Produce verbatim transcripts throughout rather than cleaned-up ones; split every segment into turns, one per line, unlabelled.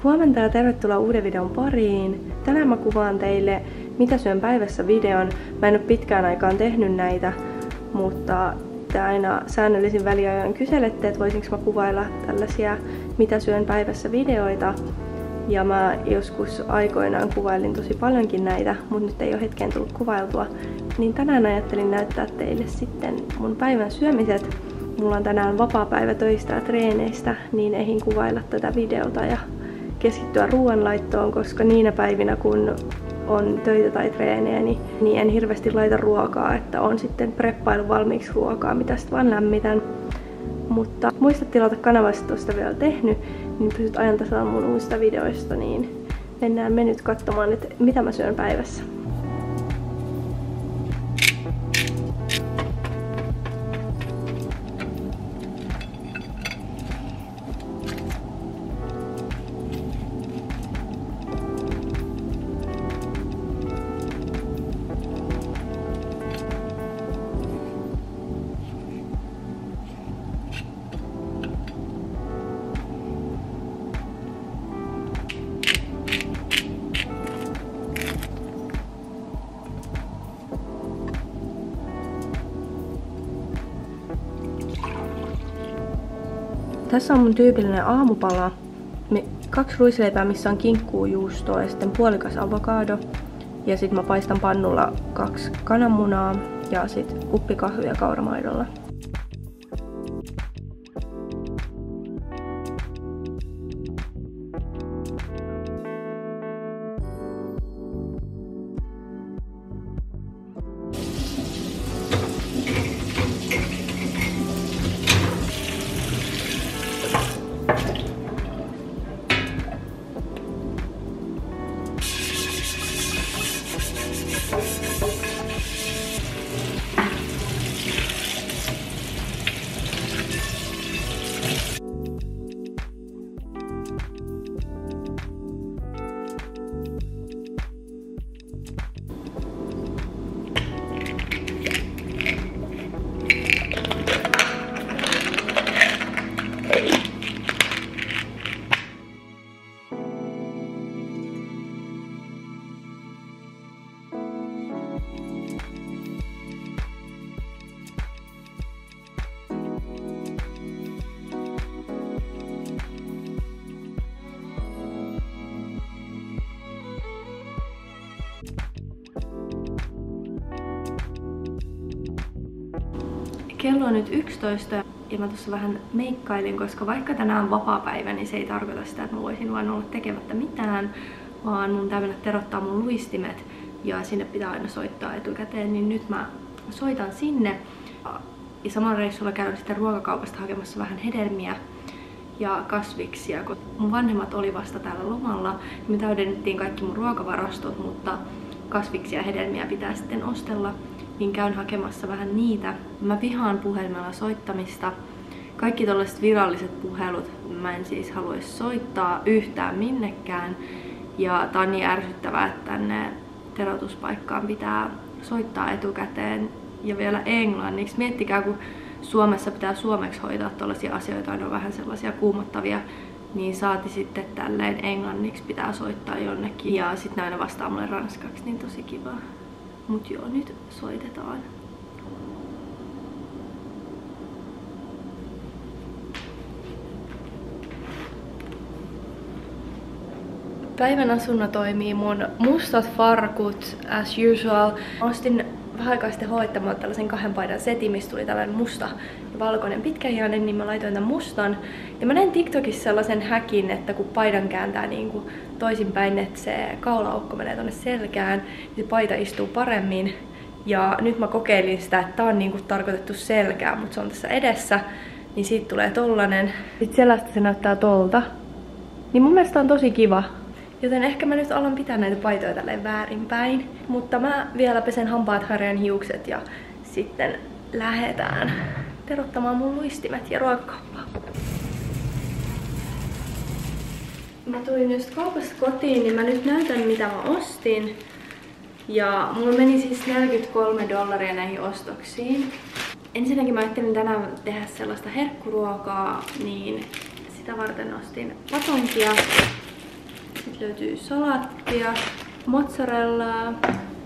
Huomenta ja tervetuloa uuden videon pariin. Tänään mä kuvaan teille mitä syön päivässä videon. Mä en ole pitkään aikaan tehnyt näitä, mutta te aina säännöllisin väliajoin kyselette, että voisinko mä kuvailla tällaisia mitä syön päivässä videoita. Ja mä joskus aikoinaan kuvailin tosi paljonkin näitä, mutta nyt ei ole hetkeen tullut kuvailtua. Niin tänään ajattelin näyttää teille sitten mun päivän syömiset. Mulla on tänään vapaa päivä töistä ja treeneistä, niin eihin kuvailla tätä videota ja keskittyä ruoanlaittoon, koska niinä päivinä kun on töitä tai treenejä, niin, niin en hirveästi laita ruokaa, että on sitten preppailu valmiiksi ruokaa, mitä sitten vaan lämmitän. Mutta muista tilata kanavasta tuosta vielä tehnyt, niin pysyt ajan tasalla mun uusista videoista, niin mennään me nyt katsomaan, että mitä mä syön päivässä. Tässä on mun tyypillinen aamupala. Kaksi ruisleipää, missä on kinkkuu, juustoa ja sitten puolikas avokado. Ja sitten mä paistan pannulla kaksi kananmunaa ja sitten kuppi kahvia kauramaidolla. Kello on nyt yksitoista ja mä tuossa vähän meikkailin, koska vaikka tänään on vapaapäivä, niin se ei tarkoita sitä, että mä voisin vain olla tekemättä mitään, vaan mun pitää mennä terottaa mun luistimet ja sinne pitää aina soittaa etukäteen, niin nyt mä soitan sinne. Ja samalla reissulla käyn sitten ruokakaupasta hakemassa vähän hedelmiä ja kasviksia, kun mun vanhemmat oli vasta täällä lomalla, niin me täydennettiin kaikki mun ruokavarastot, mutta kasviksia ja hedelmiä pitää sitten ostella. Niin käyn hakemassa vähän niitä. Mä vihaan puhelimella soittamista. Kaikki tällaiset viralliset puhelut mä en siis haluaisi soittaa yhtään minnekään. Ja tää on niin ärsyttävää, että tänne teroituspaikkaan pitää soittaa etukäteen ja vielä englanniksi. Miettikää, kun Suomessa pitää suomeksi hoitaa tällaisia asioita, on vähän sellaisia kuumottavia, niin saati sitten tälleen englanniksi pitää soittaa jonnekin. Ja sitten aina vastaa mulle ranskaksi, niin tosi kivaa. Mut joo, nyt soitetaan. Päivän asunna toimii mun mustat farkut as usual. Ostin vähän aikaa sitten H and M:ltä tällaisen kahden paidan setin, missä tuli tällainen musta ja valkoinen pitkähihainen, niin mä laitoin tämän mustan. Ja mä näin TikTokissa sellaisen häkin, että kun paidan kääntää niin kuin toisinpäin, että se kaulaaukko menee tonne selkään, niin se paita istuu paremmin. Ja nyt mä kokeilin sitä, että tää on niin kuin tarkoitettu selkään, mutta se on tässä edessä, niin siitä tulee tollanen. Sitten sellaista se näyttää tolta. Niin mun mielestä on tosi kiva. Joten ehkä mä nyt alan pitää näitä paitoja tälleen väärinpäin. Mutta mä vielä pesen hampaat, harjan hiukset ja sitten lähdetään terottamaan mun luistimet ja ruokakauppaa. Mä tulin just kaupasta kotiin, niin mä nyt näytän mitä mä ostin. Ja mulla meni siis neljäkymmentäkolme dollaria näihin ostoksiin. Ensinnäkin mä ajattelin tänään tehdä sellaista herkkuruokaa, niin sitä varten ostin patonkia. Sitten löytyy salattia, mozzarellaa,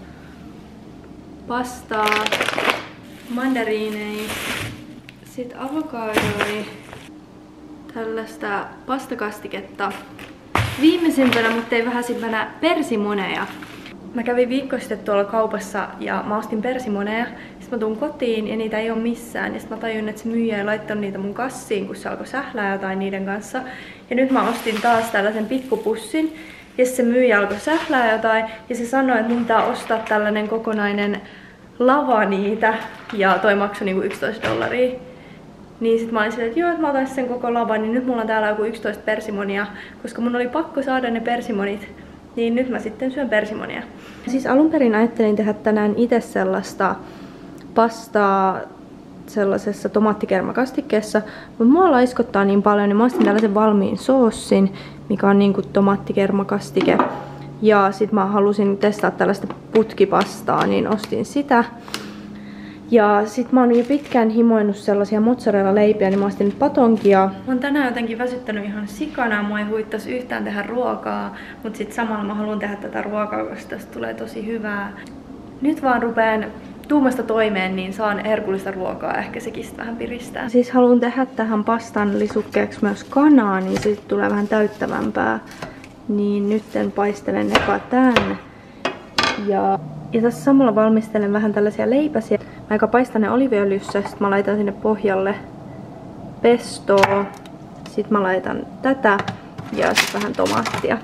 pastaa, mandariineja, sitten avokadoi, tällaista pastakastiketta. Viimeisimpänä, mutta ei vähäisimpänä, persimoneja. Mä kävin viikko sitten tuolla kaupassa ja mä ostin persimoneja. Sitten mä tuun kotiin ja niitä ei oo missään. Ja sitten mä tajun, että se myyjä ei laittanut niitä mun kassiin, kun se alkoi sählää jotain niiden kanssa. Ja nyt mä ostin taas tällaisen pikkupussin. Ja se myyjä alkoi sählää jotain. Ja se sanoi, että mun pitää ostaa tällainen kokonainen lava niitä. Ja toi maksoi niinku yksitoista dollaria. Niin sit mä olin silleen, että joo, että mä otan sen koko lavan, niin nyt mulla on täällä joku yksitoista persimonia, koska mun oli pakko saada ne persimonit, niin nyt mä sitten syön persimonia. Siis alun perin ajattelin tehdä tänään itse sellaista pastaa sellaisessa tomaattikermakastikkeessa, mutta mua laiskottaa niin paljon, niin mä ostin tällaisen valmiin soossin, mikä on niinku tomaattikermakastike. Ja sit mä halusin testaa tällaista putkipastaa, niin ostin sitä. Ja sit mä oon jo pitkään himoinut sellaisia mozzarella-leipiä, niin mä ostin nyt patonkia. Mä oon tänään jotenkin väsyttänyt ihan sikana, mua ei huittais yhtään tehdä ruokaa, mut sit samalla mä haluan tehdä tätä ruokaa, koska tästä tulee tosi hyvää. Nyt vaan rupeen tuumasta toimeen, niin saan herkullista ruokaa, ehkä sekin sit vähän piristää. Siis haluan tehdä tähän pastan lisukkeeksi myös kanaa, niin se tulee vähän täyttävämpää. Niin nytten paistelen eka tän. Ja, ja tässä samalla valmistelen vähän tällaisia leipäsiä. Mä aika paistan ne oliiviöljyssä, sit mä laitan sinne pohjalle pestoa. Sit mä laitan tätä ja sit vähän tomaattia.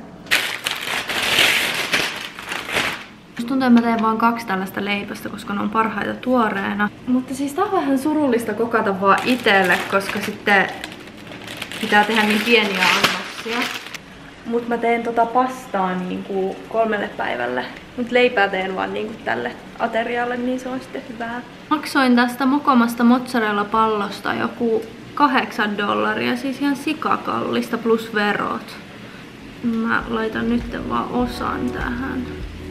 Musta tuntuu, että mä teen vaan kaksi tällaista leipästä, koska ne on parhaita tuoreena. Mutta siis tää on vähän surullista kokata vaan itelle, koska sitten pitää tehdä niin pieniä annoksia. Mut mä teen tota pastaa niinku kolmelle päivälle. Mut leipää teen vaan niinku tälle aterialle, niin se on sitten hyvää. Maksoin tästä mokomasta mozzarella-pallosta joku kahdeksan dollaria, siis ihan sikakallista plus verot. Mä laitan nyt vaan osan tähän.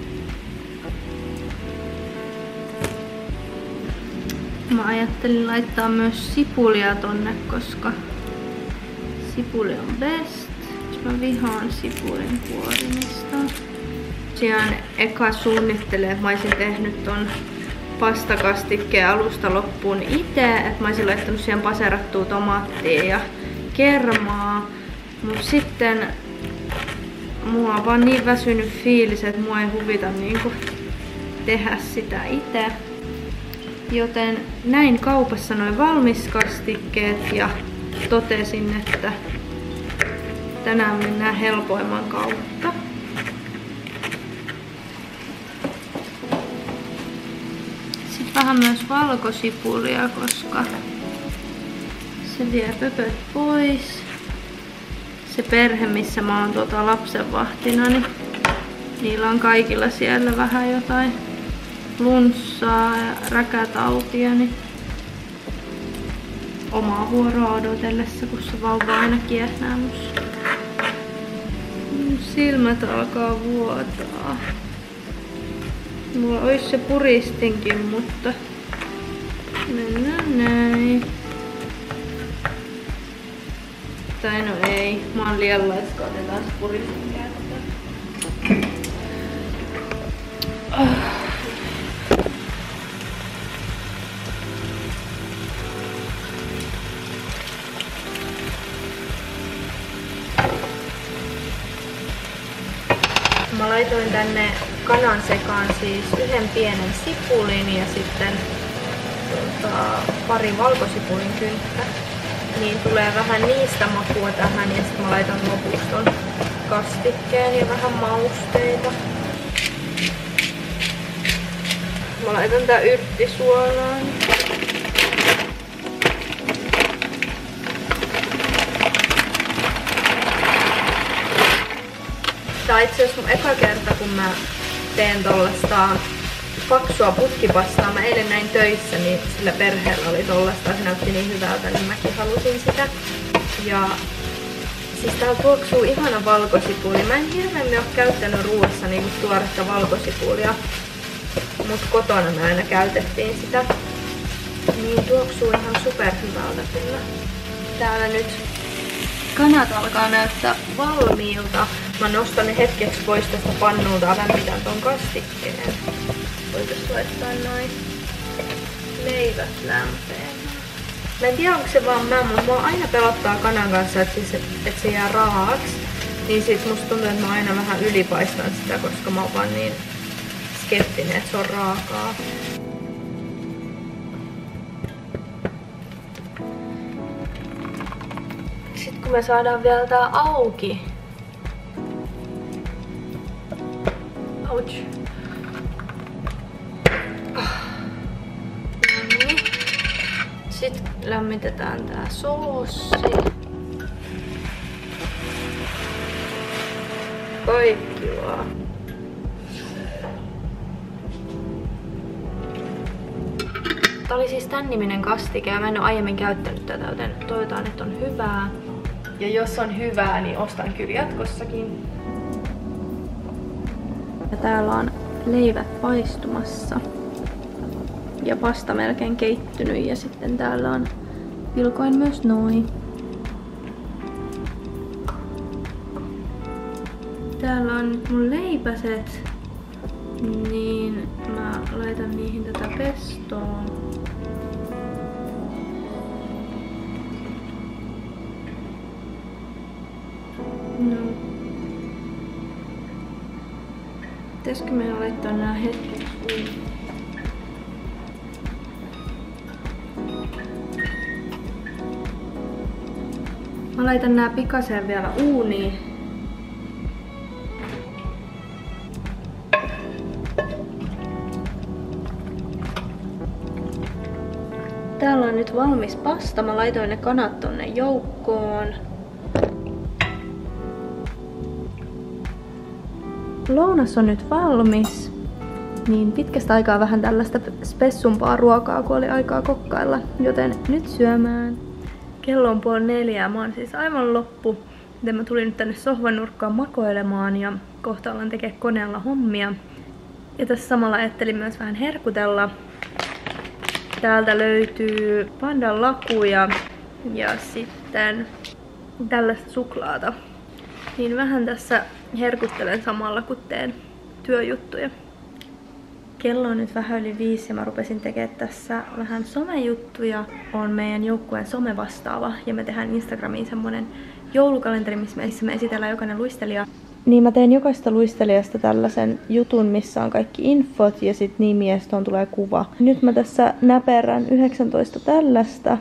Mä ajattelin laittaa myös sipulia tonne, koska sipuli on best. Mä vihaan sipulin kuorimista. Tosiaan eka suunnittelee, että mä olisin tehnyt ton pastakastikkeen alusta loppuun itse. Että mä olisin laittanut siihen paserattua tomaattia ja kermaa. Mut sitten mua on vaan niin väsynyt fiilis, että mua ei huvita niinku tehdä sitä itse. Joten näin kaupassa noin valmiskastikkeet ja totesin, että tänään mennään helpoimman kautta. Sitten vähän myös valkosipulia, koska se vie pöpöt pois. Se perhe, missä mä oon tuota lapsenvahtina, niin niillä on kaikilla siellä vähän jotain flunssaa ja räkätautia, niin omaa vuoroa odotellessa, kun se vauva aina kiehnää musta. Silmät alkaa vuotaa. Mulla olisi se puristinkin, mutta mennään näin. Tai no ei, mä oon liian laiska, otetaan se puristin käyttöön. Oh. Mä laitoin tänne kanan sekaan siis yhden pienen sipulin ja sitten tota, pari valkosipulin kynttä. Niin tulee vähän niistä makua tähän ja sitten mä laitan lopuksi ton kastikkeen ja vähän mausteita. Mä laitan tää yrttisuolaan. Tää on itse asiassa mun eka kerta, kun mä teen tollasta paksua putkipastaa. Mä eilen näin töissä, niin sillä perheellä oli tollasta. Se näytti niin hyvältä, niin mäkin halusin sitä. Ja siis täällä tuoksuu ihana valkosipuli. Mä en hirveämmin oo käyttänyt ruuassa niinku tuoretta valkosipulia. Mut kotona me aina käytettiin sitä. Niin tuoksuu ihan super hyvältä kyllä. Täällä nyt Kanat alkaa näyttää valmiilta. Mä nostan ne hetkeksi pois tästä pannulta ja lämmitän ton kastikkeen. Voitais laittaa noin leivät lämpeen. Mä en tiedä onko se vaan mä, mutta mua aina pelottaa kanan kanssa, että se, että se jää rahaaks. Niin sit musta tuntuu, että mä aina vähän ylipaistan sitä, koska mä oon vaan niin skeptinen, että se on raakaa. Sitten kun me saadaan vielä tää auki. Ouch. No niin. Sitten lämmitetään tää soossi. Kaikki vaan. Tää oli siis tän niminen kastike ja mä en oo aiemmin käyttänyt tätä, joten toivotaan, että on hyvää. Ja jos on hyvää, niin ostan kyllä jatkossakin. Ja täällä on leivät paistumassa. Ja pasta melkein keittynyt ja sitten täällä on pilkoin myös noin. Täällä on nyt mun leipäset, niin mä laitan niihin tätä pestoa. No. Pitäisikö meidän laittaa nää hetkeksi uuniin? Mä laitan nää pikaseen vielä uuniin. Täällä on nyt valmis pasta. Mä laitoin ne kanat tonne joukkoon. Lounas on nyt valmis. Niin pitkästä aikaa vähän tällaista spessumpaa ruokaa, kun oli aikaa kokkailla. Joten nyt syömään. Kello on puoli neljää. Mä oon siis aivan loppu. Joten mä tulin nyt tänne sohvan nurkkaan makoilemaan ja kohta ollaan tekemään koneella hommia. Ja tässä samalla ajattelin myös vähän herkutella. Täältä löytyy pandan lakuja ja sitten tällaista suklaata. Niin vähän tässä herkuttelen samalla kun teen työjuttuja. Kello on nyt vähän yli viisi ja mä rupesin tekemään tässä vähän somejuttuja. On meidän joukkueen somevastaava ja me tehdään Instagramiin semmonen joulukalenteri, missä me esitellään jokainen luistelija. Niin mä teen jokaista luistelijasta tällaisen jutun, missä on kaikki infot ja sit nimi ja sit tulee kuva. Nyt mä tässä näperän yhdeksäntoista tällaista.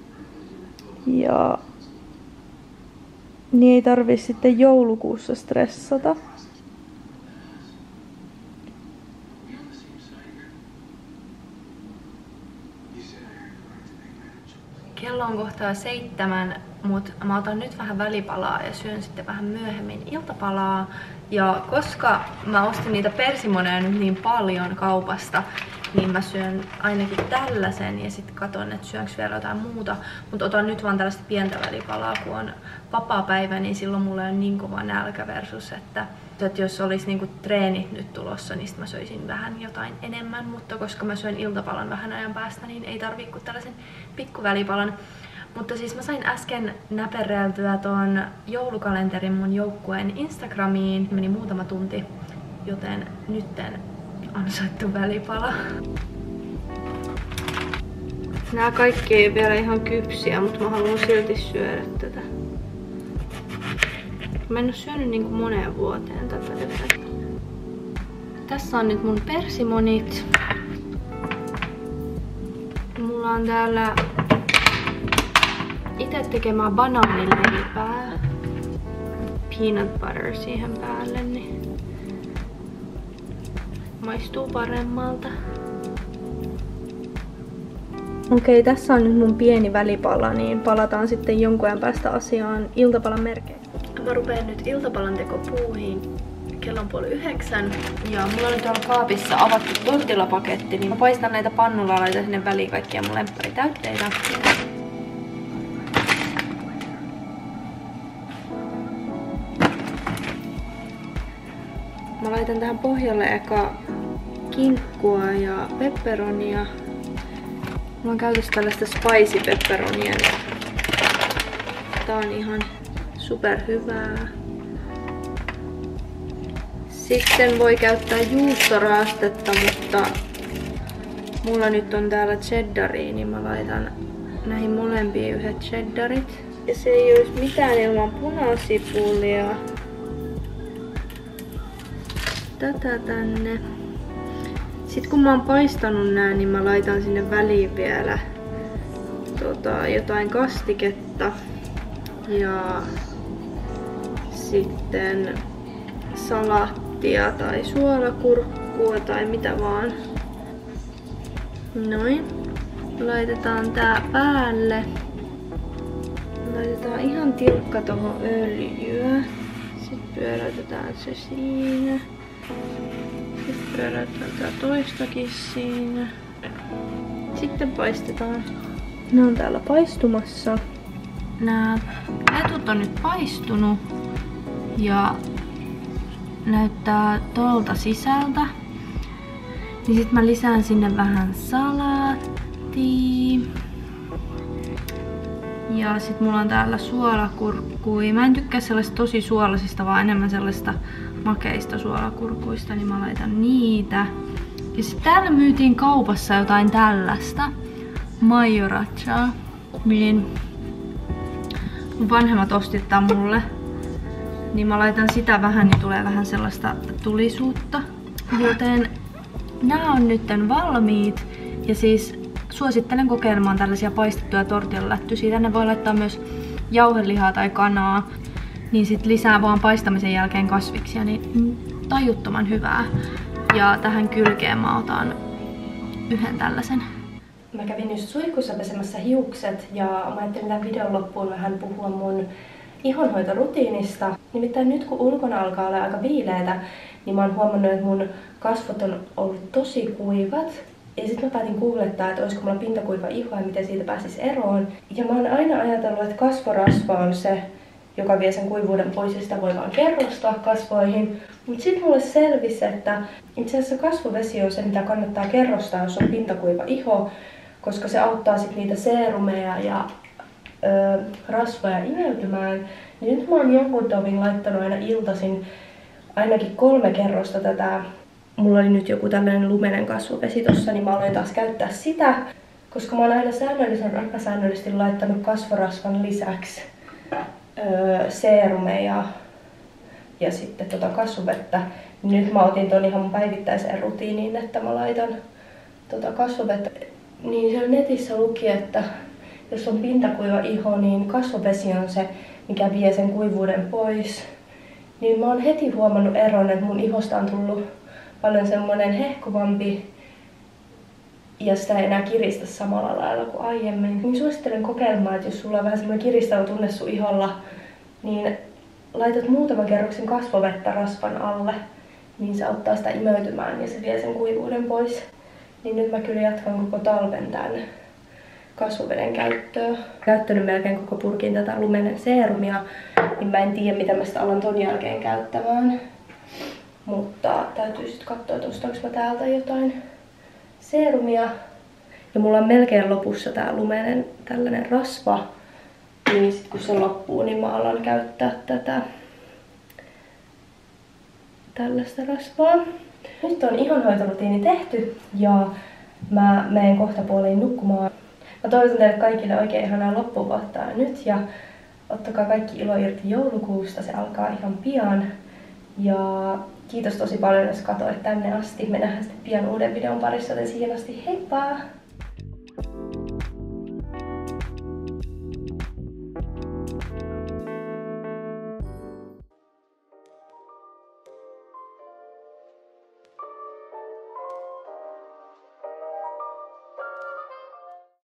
Ja niin ei tarvii sitten joulukuussa stressata. Kello on kohtaa seitsemän, mutta mä otan nyt vähän välipalaa ja syön sitten vähän myöhemmin iltapalaa. Ja koska mä ostin niitä persimoneja nyt niin paljon kaupasta, niin mä syön ainakin tällaisen ja sitten katon, että syönkö vielä jotain muuta. Mutta otan nyt vaan tällaista pientä välipalaa, kun on vapaapäivä, niin silloin mulla on niin kova nälkä versus, että, että jos olisi niinku treenit nyt tulossa, niin mä söisin vähän jotain enemmän. Mutta koska mä syön iltapalan vähän ajan päästä, niin ei tarvii kuin tällaisen pikkuvälipalan. Mutta siis mä sain äsken näpereltyä ton joulukalenterin mun joukkueen Instagramiin. Meni muutama tunti, joten nytten ansaittu välipala. Nää kaikki ei vielä ihan kypsiä, mutta mä haluan silti syödä tätä. Mä en oo syönyt niinku moneen vuoteen tätä. Tässä on nyt mun persimonit. Mulla on täällä itse tekemään banaanileipää. Peanut butter siihen päälle, niin maistuu paremmalta. Okei, okay, tässä on nyt mun pieni välipala, niin palataan sitten jonkun ajan päästä asiaan iltapalan merkeissä. Mä rupeen nyt iltapalan tekopuuhiin. Kello on puoli yhdeksän ja mulla on nyt täällä kaapissa avattu tortillapaketti, niin mä paistan näitä pannulla ja laitan sinne väliin kaikkia mun lempparitäytteitä. Mä laitan tähän pohjalle eka kinkkua ja pepperonia. Mulla on käytössä tällaista spicy pepperonia. Tää on ihan super hyvää. Sitten voi käyttää juustoraastetta, mutta mulla nyt on täällä cheddaria, niin mä laitan näihin molempiin yhdet cheddarit. Ja se ei olisi mitään ilman punasipulia. Tätä tänne. Sitten kun mä oon paistanut nää, niin mä laitan sinne väliin vielä tota, jotain kastiketta. Ja sitten salaattia tai suolakurkkua tai mitä vaan. Noin. Laitetaan tää päälle. Laitetaan ihan tilkka tohon öljyä. Sitten pyöräytetään se siinä. Sitten pyöräytetään tää toistakin siinä. Sitten paistetaan. Ne on täällä paistumassa. Nää letut on nyt paistunut ja näyttää tolta sisältä. Niin sit mä lisään sinne vähän salaattia. Ja sit mulla on täällä suolakurkkui. Mä en tykkää sellaista tosi suolasista, vaan enemmän sellaista makeista suolakurkuista, niin mä laitan niitä. Ja sit täällä myytiin kaupassa jotain tällaista majorachaa, niin mun vanhemmat osti tää mulle. Niin mä laitan sitä vähän, niin tulee vähän sellaista tulisuutta. Joten nää on nytten valmiit. Ja siis suosittelen kokeilemaan tällaisia paistettuja tortillalättysiä. Tänne voi laittaa myös jauhelihaa tai kanaa. Niin sit lisää vaan paistamisen jälkeen kasviksia, niin tajuttoman hyvää. Ja tähän kylkeen mä otan yhden tällaisen. Mä kävin just suihkussa pesemässä hiukset ja mä ajattelin tämän videon loppuun vähän puhua mun ihonhoitorutiinista. Nimittäin nyt kun ulkona alkaa olla aika viileätä, niin mä oon huomannut, että mun kasvot on ollut tosi kuivat. Ja sitten mä päätin googlettaa, että olisiko mulla pintakuiva iho ja miten siitä pääsisi eroon. Ja mä oon aina ajatellut, että kasvorasva on se, joka vie sen kuivuuden pois ja sitä voi vaan kerrostaa kasvoihin. Mutta sitten mulle selvisi, että itse asiassa kasvovesi on se, mitä kannattaa kerrostaa, jos on pintakuiva iho, koska se auttaa sitten niitä seerumeja ja ö, rasvoja imeytymään. Niin nyt mä oon jonkun tovin laittanut aina iltaisin ainakin kolme kerrosta tätä. Mulla oli nyt joku tällainen lumenen kasvovesi tossa, niin mä aloin taas käyttää sitä, koska mä oon aina säännöllisen epäsäännöllisesti laittanut kasvorasvan lisäksi öö, seerumeja ja sitten tota kasvovettä. Nyt mä otin ton ihan mun päivittäiseen rutiiniin, että mä laitan tota kasvovettä. Niin siellä netissä luki, että jos on pintakuiva iho, niin kasvovesi on se, mikä vie sen kuivuuden pois. Niin mä oon heti huomannut eron, että mun ihosta on tullut paljon semmoinen hehkuvampi ja sitä ei enää kiristä samalla lailla kuin aiemmin. Niin suosittelen kokeilemaan, että jos sulla on vähän semmoinen kiristävä tunne sun iholla, niin laitat muutaman kerroksen kasvovettä rasvan alle, niin se auttaa sitä imeytymään ja se vie sen kuivuuden pois. Niin nyt mä kyllä jatkan koko talven tän kasvoveden käyttöä. Käyttänyt melkein koko purkin tätä lumenen seerumia, niin mä en tiedä mitä mä sitä alan ton jälkeen käyttämään. Mutta täytyy sitten katsoa, että ostaanko mä täältä jotain seerumia. Ja mulla on melkein lopussa tää lumenen tällainen rasva. Niin sit kun se loppuu, niin mä alan käyttää tätä tällaista rasvaa. Nyt on ihonhoitorutiini tehty ja mä menen kohta puoliin nukkumaan. Mä toivotan teille kaikille oikein ihanaa loppuvuotta nyt ja ottakaa kaikki ilo irti joulukuusta, se alkaa ihan pian. Ja kiitos tosi paljon, jos katsoit tänne asti. Me nähdään sitten pian uuden videon parissa, joten siihen asti heippa!